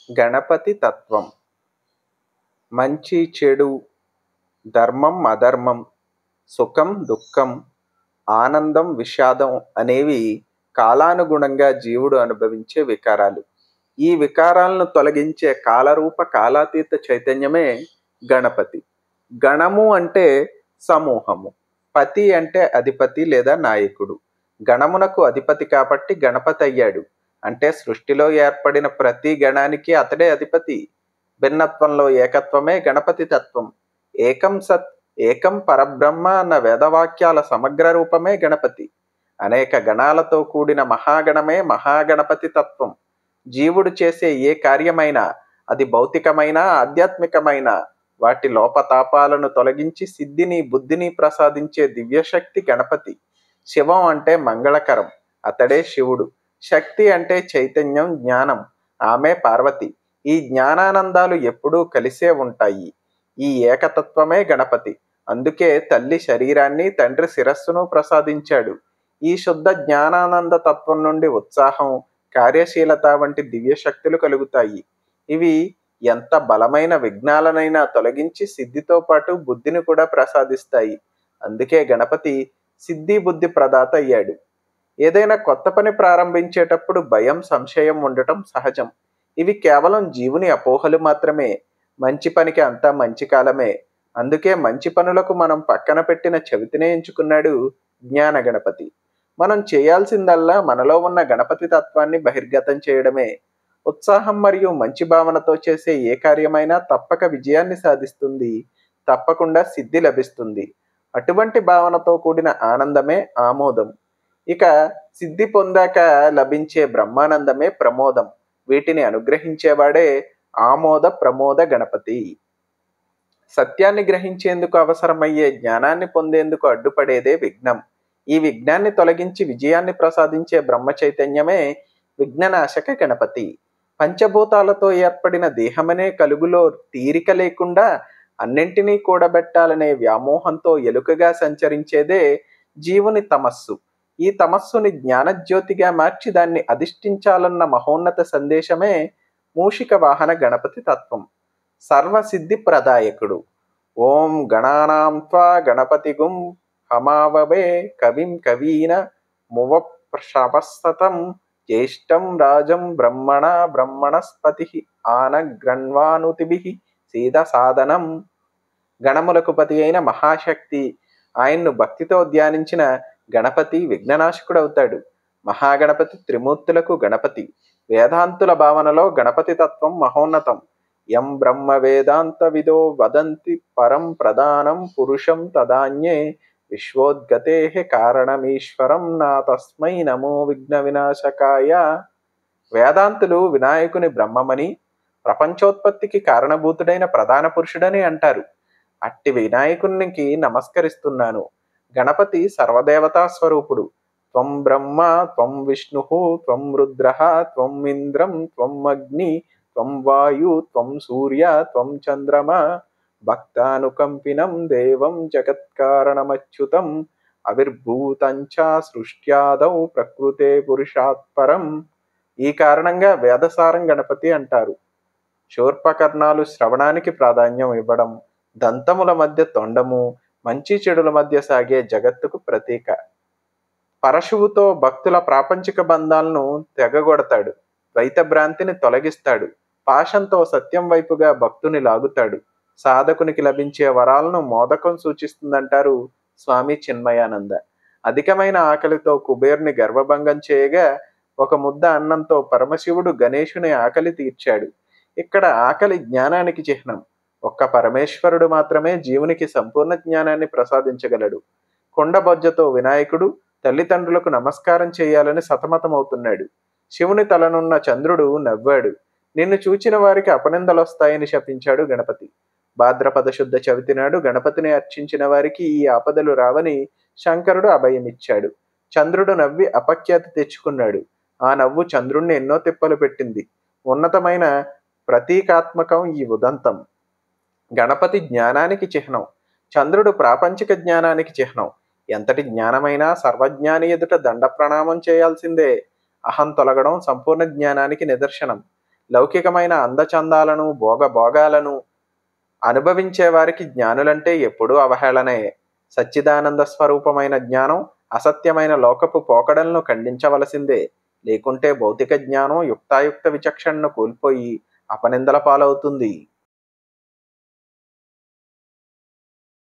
గణపతి తత్వం. మంచి చెడు, ధర్మం అధర్మం, సుఖం దుఃఖం, ఆనందం విషాదం అనేవి కాలానుగుణంగా జీవుడు అనుభవించే వికారాలు. ఈ వికారాలను తొలగించే కాలరూప కాలాతీత చైతన్యమే గణపతి. గణము అంటే సమూహము, పతి అంటే అధిపతి లేదా నాయకుడు. గణమునకు అధిపతి కాబట్టి గణపతి అయ్యాడు. అంటే సృష్టిలో ఏర్పడిన ప్రతి గణానికి అతడే అధిపతి. భిన్నత్వంలో ఏకత్వమే గణపతి తత్వం. ఏకం సత్, ఏకం పరబ్రహ్మ అన్న వేదవాక్యాల సమగ్ర రూపమే గణపతి. అనేక గణాలతో కూడిన మహాగణమే మహాగణపతి తత్వం. జీవుడు చేసే ఏ కార్యమైనా, అది భౌతికమైన ఆధ్యాత్మికమైన, వాటి లోపతాపాలను తొలగించి సిద్ధిని బుద్ధిని ప్రసాదించే దివ్యశక్తి గణపతి. శివం అంటే మంగళకరం, అతడే శివుడు. శక్తి అంటే చైతన్యం, జ్ఞానం, ఆమె పార్వతి. ఈ జ్ఞానానందాలు ఎప్పుడూ కలిసే ఉంటాయి. ఈ ఏకతత్వమే గణపతి. అందుకే తల్లి శరీరాన్ని, తండ్రి శిరస్సును ప్రసాదించాడు. ఈ శుద్ధ జ్ఞానానంద తత్వం నుండి ఉత్సాహం, కార్యశీలత వంటి దివ్యశక్తులు కలుగుతాయి. ఇవి ఎంత బలమైన విఘ్నాలనైనా తొలగించి సిద్ధితో పాటు బుద్ధిని కూడా ప్రసాదిస్తాయి. అందుకే గణపతి సిద్ధి బుద్ధి ప్రదాత అయ్యాడు. ఏదైనా కొత్త పని ప్రారంభించేటప్పుడు భయం, సంశయం ఉండటం సహజం. ఇవి కేవలం జీవుని అపోహలు మాత్రమే. మంచి పనికి అంతా మంచి కాలమే. అందుకే మంచి పనులకు మనం పక్కన పెట్టిన చవితినే ఎంచుకున్నాడు జ్ఞాన గణపతి. మనం చేయాల్సిందల్లా మనలో ఉన్న గణపతి తత్వాన్ని బహిర్గతం చేయడమే. ఉత్సాహం మరియు మంచి భావనతో చేసే ఏ కార్యమైనా తప్పక విజయాన్ని సాధిస్తుంది, తప్పకుండా సిద్ధి లభిస్తుంది. అటువంటి భావనతో కూడిన ఆనందమే ఆమోదం. ఇక సిద్ధి పొందాక లభించే బ్రహ్మానందమే ప్రమోదం. వీటిని అనుగ్రహించేవాడే ఆమోద ప్రమోద గణపతి. సత్యాన్ని గ్రహించేందుకు అవసరమయ్యే జ్ఞానాన్ని పొందేందుకు అడ్డుపడేదే విఘ్నం. ఈ విఘ్నాన్ని తొలగించి విజయాన్ని ప్రసాదించే బ్రహ్మ చైతన్యమే విఘ్ననాశక గణపతి. పంచభూతాలతో ఏర్పడిన దేహమనే కలుగులో తీరిక లేకుండా అన్నింటినీ కూడబెట్టాలనే వ్యామోహంతో ఎలుకగా సంచరించేదే జీవుని తమస్సు. ఈ తమస్సుని జ్ఞానజ్యోతిగా మార్చి దాన్ని అధిష్ఠించాలన్న మహోన్నత సందేశమే మూషిక వాహన గణపతి తత్వం. సర్వసిద్ధి ప్రదాయకుడు. ఓం గణానాం త్వా గణపతిగుం హమావవే కవిం కవీన మువప్రశవస్తతం జ్యేష్టం రాజం బ్రహ్మణ బ్రహ్మణస్పతి ఆనగ్రన్వానుతిభిః సీద సాధనం. గణములకు పతి అయిన మహాశక్తి. ఆయన్ను భక్తితో ధ్యానించిన గణపతి విఘ్ననాశకుడవుతాడు. మహాగణపతి త్రిమూర్తులకు గణపతి. వేదాంతుల భావనలో గణపతి తత్వం మహోన్నతం. యం బ్రహ్మ వేదాంత విదో వదంతి పరం ప్రధానం పురుషం తదాన్యే విశ్వోద్గతే కారణమీశ్వరం నా తస్మై నమో విఘ్న వినాశకాయ. వేదాంతులు వినాయకుని బ్రహ్మమని, ప్రపంచోత్పత్తికి కారణభూతుడైన ప్రధాన పురుషుడని అంటారు. అట్టి వినాయకునికి నమస్కరిస్తున్నాను. గణపతి సర్వదేవతా స్వరూపుడు. త్వం బ్రహ్మ, త్వం విష్ణు, త్వం రుద్ర, త్వం ఇంద్రం, త్వం అగ్ని, త్వం వాయు, త్వం సూర్య, త్వం చంద్రమ. భక్తానుకంపినం దేవం జగత్కారణమచ్యుతం అవిర్భూతంచ సృష్ట్యాదౌ ప్రకృతే పురుషాత్పరం. ఈ కారణంగా వేదసారం గణపతి అంటారు. శూర్పకర్ణాలు శ్రవణానికి ప్రాధాన్యం ఇవ్వడం, దంతముల మధ్య తొండము, మంచి చెడుల మధ్య సాగే జగత్తుకు ప్రతీక. పరశువుతో భక్తుల ప్రాపంచిక బంధాలను తెగగొడతాడు. ద్వైత భ్రాంతిని తొలగిస్తాడు. పాశంతో సత్యం వైపుగా భక్తుని లాగుతాడు. సాధకునికి లభించే వరాలను మోదకం సూచిస్తుందంటారు స్వామి చిన్మయానంద. అధికమైన ఆకలితో కుబేరుని గర్వభంగం చేయగా ఒక ముద్ద అన్నంతో పరమశివుడు గణేశుని ఆకలి తీర్చాడు. ఇక్కడ ఆకలి జ్ఞానానికి చిహ్నం. ఒక్క పరమేశ్వరుడు మాత్రమే జీవునికి సంపూర్ణ జ్ఞానాన్ని ప్రసాదించగలడు. కొండబొజ్జతో వినాయకుడు తల్లిదండ్రులకు నమస్కారం చేయాలని సతమతమవుతున్నాడు. శివుని తలనున్న చంద్రుడు నవ్వాడు. నిన్ను చూచిన వారికి అపనిందలొస్తాయని శపించాడు గణపతి. భాద్రపద శుద్ధ చవితి నాడు గణపతిని అర్చించిన వారికి ఈ ఆపదలు రావని శంకరుడు అభయమిచ్చాడు. చంద్రుడు నవ్వి అపఖ్యాతి తెచ్చుకున్నాడు. ఆ నవ్వు చంద్రుణ్ణి ఎన్నో తిప్పలు పెట్టింది. ఉన్నతమైన ప్రతీకాత్మకం ఈ ఉదంతం. గణపతి జ్ఞానానికి చిహ్నం. చంద్రుడు ప్రాపంచిక జ్ఞానానికి చిహ్నం. ఎంతటి జ్ఞానమైనా సర్వజ్ఞాని ఎదుట దండ ప్రణామం చేయాల్సిందే. అహం తొలగడం సంపూర్ణ జ్ఞానానికి నిదర్శనం. లౌకికమైన అందచందాలను, భోగాలను అనుభవించే వారికి జ్ఞానులంటే ఎప్పుడూ అవహేళనే. సచ్చిదానంద స్వరూపమైన జ్ఞానం అసత్యమైన లోకపు పోకడలను ఖండించవలసిందే. లేకుంటే భౌతిక జ్ఞానం యుక్తాయుక్త విచక్షణను కోల్పోయి అపనిందల పాలవుతుంది.